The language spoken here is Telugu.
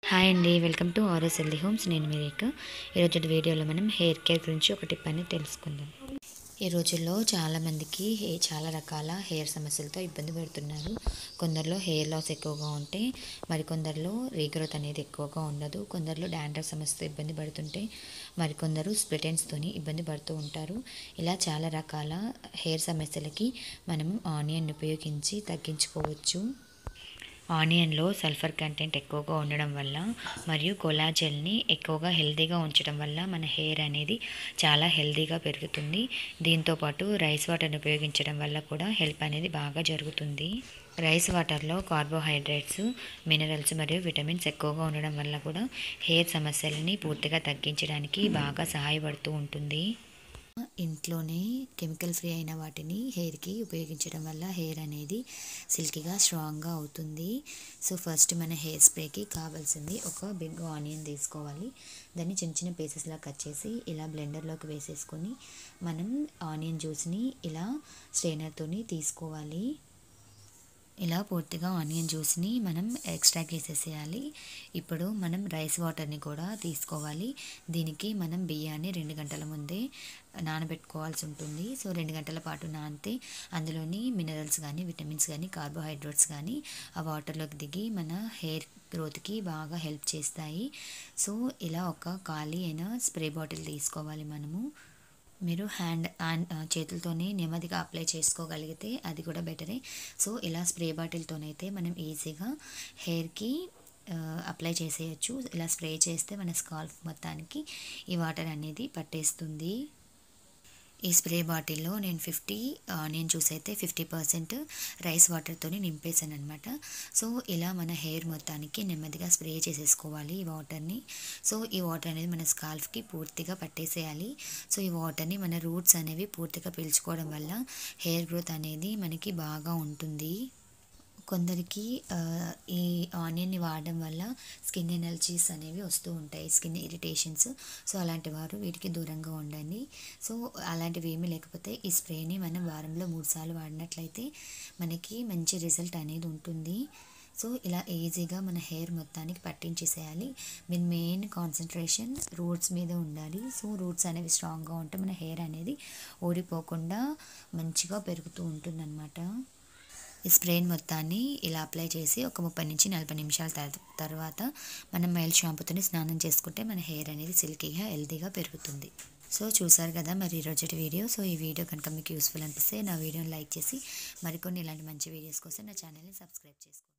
హాయ్ అండి, welcome to RS healthy homes. నేను మీ రేఖ. ఈరోజు వీడియోలో మనం హెయిర్ కేర్ గురించి ఒక టిప్ అని తెలుసుకుందాం. ఈ రోజుల్లో చాలామందికి చాలా రకాల హెయిర్ సమస్యలతో ఇబ్బంది పడుతున్నారు. కొందరిలో హెయిర్ లాస్ ఎక్కువగా ఉంటే మరికొందరిలో రీగ్రోత్ అనేది ఎక్కువగా ఉండదు. కొందరిలో డాండ్రఫ్ సమస్యతో ఇబ్బంది పడుతుంటే మరికొందరు స్ప్లిట్ ఎండ్స్తోని ఇబ్బంది పడుతూ ఉంటారు. ఇలా చాలా రకాల హెయిర్ సమస్యలకి మనం ఆనియన్ ఉపయోగించి తగ్గించుకోవచ్చు. ఆనియన్లో సల్ఫర్ కంటెంట్ ఎక్కువగా ఉండడం వల్ల మరియు కొలాజెన్ని ఎక్కువగా హెల్తీగా ఉంచడం వల్ల మన హెయిర్ అనేది చాలా హెల్తీగా పెరుగుతుంది. దీంతోపాటు రైస్ వాటర్ని ఉపయోగించడం వల్ల కూడా హెల్ప్ అనేది బాగా జరుగుతుంది. రైస్ వాటర్లో కార్బోహైడ్రేట్స్, మినరల్స్ మరియు విటమిన్స్ ఎక్కువగా ఉండడం వల్ల కూడా హెయిర్ సమస్యలని పూర్తిగా తగ్గించడానికి బాగా సహాయపడుతూ ఉంటుంది. ఇంట్లోనే కెమికల్ ఫ్రీ అయిన వాటిని హెయిర్కి ఉపయోగించడం వల్ల హెయిర్ అనేది సిల్కీగా స్ట్రాంగ్గా అవుతుంది. సో ఫస్ట్ మన హెయిర్ స్ప్రేకి కావాల్సింది ఒక బిగ్ ఆనియన్ తీసుకోవాలి. దాన్ని చిన్న చిన్న పీసెస్లా కట్ చేసి ఇలా బ్లెండర్లోకి వేసేసుకొని మనం ఆనియన్ జ్యూస్ని ఇలా స్ట్రైనర్తోని తీసుకోవాలి. ఇలా పూర్తిగా ఆనియన్ జ్యూస్ని మనం ఎక్స్ట్రాక్ట్ చేసేసేయాలి. ఇప్పుడు మనం రైస్ వాటర్ని కూడా తీసుకోవాలి. దీనికి మనం బియ్యాన్ని 2 గంటల ముందే నానబెట్టుకోవాల్సి ఉంటుంది. సో 2 గంటల పాటు నానితే అందులోని మినరల్స్ కానీ, విటమిన్స్ కానీ, కార్బోహైడ్రేట్స్ కానీ ఆ వాటర్లోకి దిగి మన హెయిర్ గ్రోత్కి బాగా హెల్ప్ చేస్తాయి. సో ఇలా ఒక ఖాళీ అయిన స్ప్రే బాటిల్ తీసుకోవాలి మనము. మీరు చేతులతోనే నెమ్మదిగా అప్లై చేసుకోగలిగితే అది కూడా బెటరే. సో ఇలా స్ప్రే బాటిల్తోనైతే మనం ఈజీగా హెయిర్కి అప్లై చేసేయచ్చు. ఇలా స్ప్రే చేస్తే మన స్కాల్ప్ మొత్తానికి ఈ వాటర్ అనేది పట్టేస్తుంది. ఈ స్ప్రే బాటిల్లో నేను 50 ఆనియన్ జ్యూస్ అయితే 50% రైస్ వాటర్తో నింపేసాను అనమాట. సో ఇలా మన హెయిర్ మొత్తానికి నెమ్మదిగా స్ప్రే చేసేసుకోవాలి ఈ వాటర్ని. సో ఈ వాటర్ అనేది మన స్కాల్ఫ్కి పూర్తిగా పట్టేసేయాలి. సో ఈ వాటర్ని మన రూట్స్ అనేవి పూర్తిగా పీల్చుకోవడం వల్ల హెయిర్ గ్రోత్ అనేది మనకి బాగా ఉంటుంది. కొందరికి ఈ ఆనియన్ని వాడడం వల్ల స్కిన్ ఎలర్జీస్ అనేవి వస్తూ ఉంటాయి, స్కిన్ ఇరిటేషన్స్. సో అలాంటి వారు వీటికి దూరంగా ఉండండి. సో అలాంటివి ఏమీ లేకపోతే ఈ స్ప్రేని మనం వారంలో 3 సార్లు వాడినట్లయితే మనకి మంచి రిజల్ట్ అనేది ఉంటుంది. సో ఇలా ఈజీగా మన హెయిర్ మొత్తానికి పట్టించేసేయాలి. మీ మెయిన్ కాన్సన్ట్రేషన్ రూట్స్ మీద ఉండాలి. సో రూట్స్ అనేవి స్ట్రాంగ్గా ఉంటే మన హెయిర్ అనేది ఊడిపోకుండా మంచిగా పెరుగుతూ ఉంటుందన్నమాట. ఈ స్ప్రేని మొత్తాన్ని ఇలా అప్లై చేసి ఒక 30 నుంచి 40 నిమిషాల తర్వాత మనం మైల్డ్ షాంపూతో స్నానం చేసుకుంటే మన హెయిర్ అనేది సిల్కీగా హెల్తీగా పెరుగుతుంది. సో చూసారు కదా మరి ఈరోజు వీడియో. సో ఈ వీడియో కనుక మీకు యూస్ఫుల్ అనిపిస్తే నా వీడియోని లైక్ చేసి మరికొన్ని ఇలాంటి మంచి వీడియోస్ కోసం నా ఛానల్ని సబ్స్క్రైబ్ చేసుకోండి.